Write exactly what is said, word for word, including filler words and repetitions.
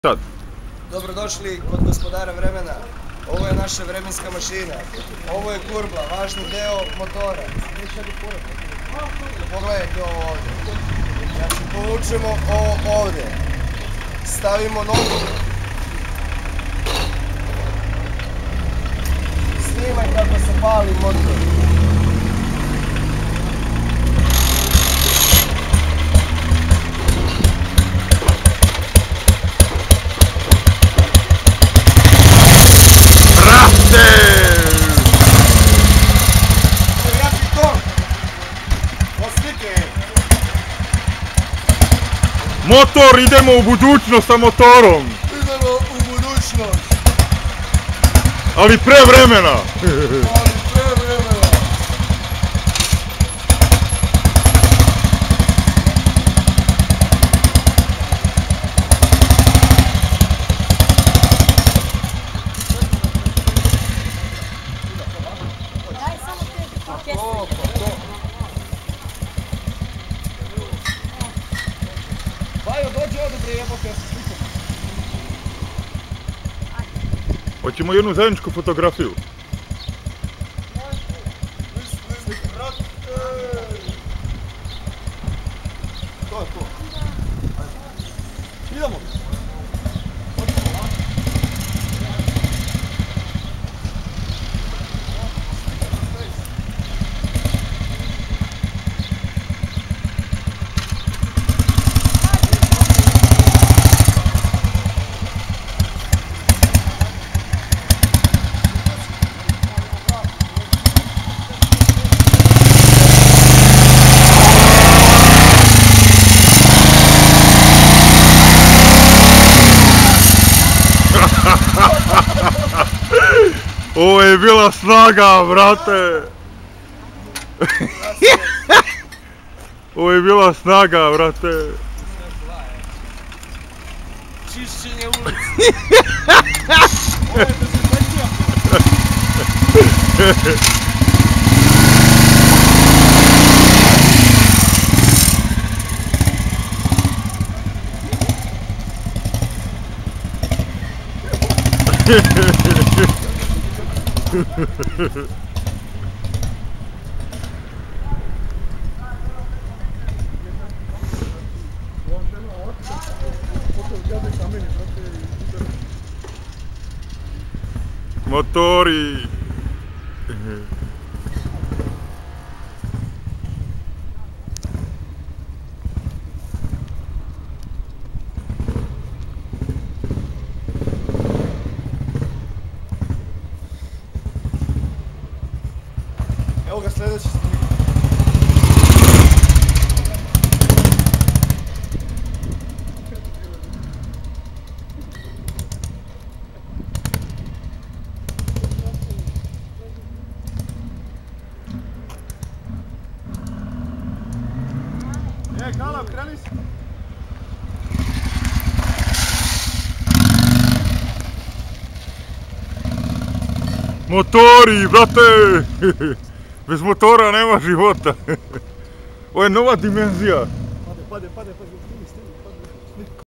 Sad. Dobrodošli kod gospodara vremena. Ovo je naša vremenska mašina. Ovo je kurbla, važni deo motora. Pogledajte ovo ovdje. Znači povučemo ovo ovdje. Stavimo nogu. Snimaj kako se pali motor. Motor, idemo u budućnost sa motorom. Idemo u budućnost. Ali pre vremena. Ali pre vremena. Daj samo te To, kese. pa to. Bajo, dođi ovdje bre jebote, ja se slikam. Hoćemo jednu zajedničku fotografiju. Brate! To je to. Idemo. Ovo je bila snaga, brate. Ovo je bila snaga, brate. Čišćenje ulice. Ovo je dezinfekcija. Motori. Evo ga sljedeći snik. E, Kalav, kreni se. Motori, brate. Bez motora nema života. Ovo je nova dimenzija. Pade, pade, pade, pade, stini, stini.